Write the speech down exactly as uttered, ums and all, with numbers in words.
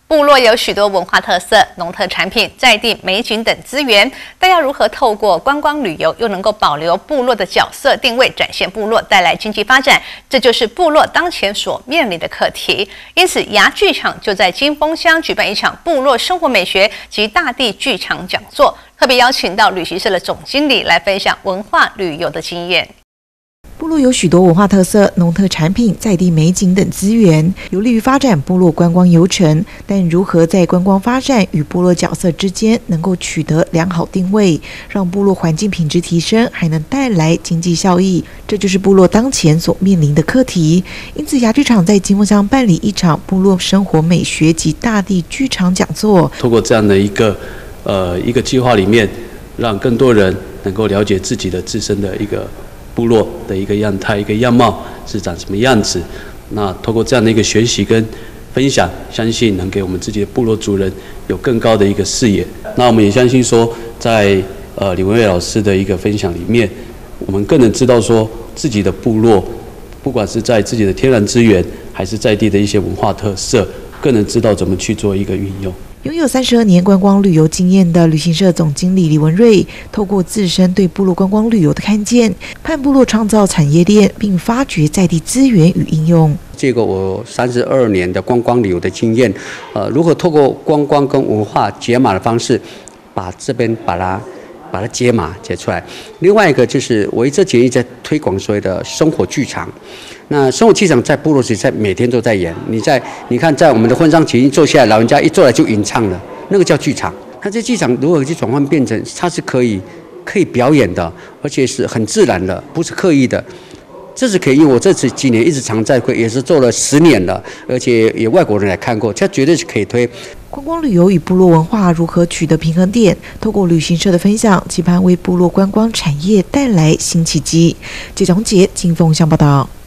部落有许多文化特色、农特产品、在地美景等资源，但要如何透过观光旅游，又能够保留部落的角色定位，展现部落，带来经济发展，这就是部落当前所面临的课题。因此，牙剧场就在金峰乡举办一场部落生活美学及大地剧场讲座，特别邀请到旅行社的总经理来分享文化旅游的经验。 部落有许多文化特色、农特产品、在地美景等资源，有利于发展部落观光游程。但如何在观光发展与部落角色之间能够取得良好定位，让部落环境品质提升，还能带来经济效益，这就是部落当前所面临的课题。因此，牙剧场在金峰乡办理一场部落生活美学及大地剧场讲座。 透过这样的一个呃一个计划里面，让更多人能够了解自己的自身的一个部落的一个样态、一个样貌是长什么样子。那透过这样的一个学习跟分享，相信能给我们自己的部落族人有更高的一个视野。那我们也相信说，在呃李文蔚老师的一个分享里面，我们更能知道说自己的部落，不管是在自己的天然资源，还是在地的一些文化特色，更能知道怎么去做一个运用。 拥有三十二年观光旅游经验的旅行社总经理李文睿，透过自身对部落观光旅游的看见，盼部落创造产业链，并发掘在地资源与应用。 这个我三十二年的观光旅游的经验，呃，如何透过观光跟文化解码的方式，把这边把它把它解码解出来。另外一个就是我一直建议在推广所谓的生活剧场。那生活剧场在部落是在每天都在演，你在你看在我们的婚丧喜庆坐下来，老人家一坐来就吟唱了，那个叫剧场。那这剧场如何去转换变成它是可以可以表演的，而且是很自然的，不是刻意的。这是可以，因为我这次几年一直常在会，也是做了十年了，而且也外国人来看过，这绝对是可以推。 观光旅游与部落文化如何取得平衡点？透过旅行社的分享，期盼为部落观光产业带来新契机。谢总杰金凤乡报道。